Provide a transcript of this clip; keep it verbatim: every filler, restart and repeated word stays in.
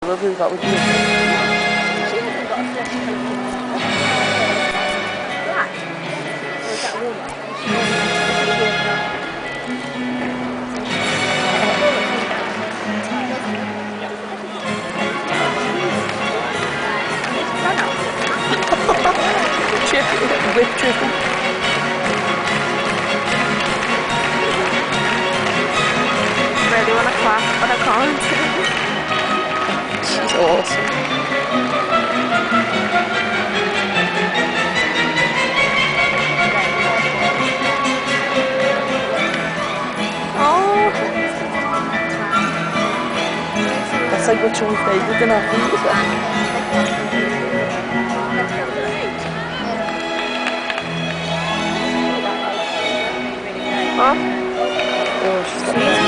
love who got with you. She hasn't got a flesh colour. Black? Or is that a walnut? Chip, whip triple. Really want to clap, but I can't. She's awesome. Oh! That's like what's your favourite in our food, is that? Huh? Oh, she's got